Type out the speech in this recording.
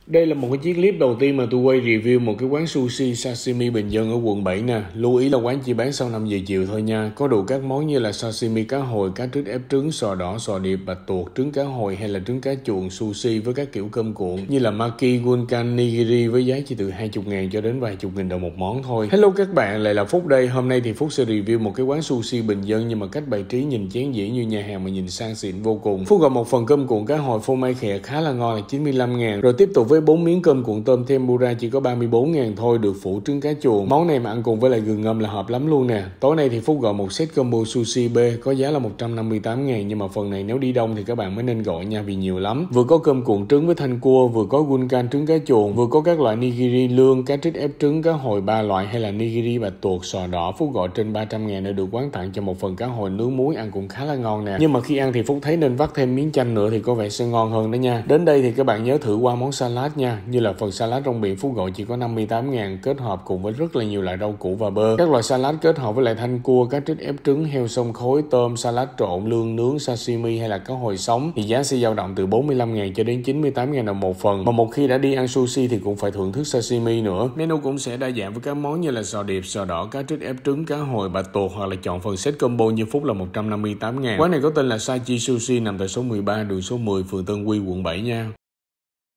Đây là một cái chiếc clip đầu tiên mà tôi quay review một cái quán sushi sashimi bình dân ở quận 7 nè. Lưu ý là quán chỉ bán sau 5 giờ chiều thôi nha. Có đủ các món như là sashimi cá hồi, cá trích ép trứng, sò đỏ, sò điệp, bạch tuộc, trứng cá hồi hay là trứng cá chuồn, sushi với các kiểu cơm cuộn như là maki, gunkan, nigiri với giá chỉ từ 20.000 cho đến vài chục nghìn đồng một món thôi. Hello các bạn, lại là Phúc đây. Hôm nay thì Phúc sẽ review một cái quán sushi bình dân nhưng mà cách bày trí nhìn chén dĩa như nhà hàng mà nhìn sang xịn vô cùng. Phúc gọi một phần cơm cuộn cá hồi phô mai khè khá là ngon là 95.000. Rồi tiếp tục với 4 miếng cơm cuộn tôm tempura chỉ có 34.000 thôi, được phủ trứng cá chuồn. Món này mà ăn cùng với lại gừng ngâm là hợp lắm luôn nè. Tối nay thì Phúc gọi một set combo sushi B có giá là 158.000, nhưng mà phần này nếu đi đông thì các bạn mới nên gọi nha vì nhiều lắm. Vừa có cơm cuộn trứng với thanh cua, vừa có gunkan trứng cá chuồn, vừa có các loại nigiri lương, cá trích ép trứng, cá hồi 3 loại hay là nigiri bạch tuộc, sò đỏ. Phúc gọi trên 300.000 để được quán tặng cho một phần cá hồi nướng muối, ăn cũng khá là ngon nè. Nhưng mà khi ăn thì Phúc thấy nên vắt thêm miếng chanh nữa thì có vẻ sẽ ngon hơn đó nha. Đến đây thì các bạn nhớ thử qua món salad nha. Như là phần salad rong biển Phúc gọi chỉ có 58.000, kết hợp cùng với rất là nhiều loại rau củ và bơ. Các loại salad kết hợp với lại thanh cua, cá trích ép trứng, heo xông khối, tôm, salad trộn, lương nướng, sashimi hay là cá hồi sống thì giá sẽ dao động từ 45.000 cho đến 98.000 đồng một phần. Mà một khi đã đi ăn sushi thì cũng phải thưởng thức sashimi nữa. Menu cũng sẽ đa dạng với các món như là sò điệp, sò đỏ, cá trích ép trứng, cá hồi, bạch tuộc hoặc là chọn phần set combo như Phúc là 158.000. Quán này có tên là Sachi Sushi, nằm tại số 13 đường số 10 phường Tân Quy quận 7 nha.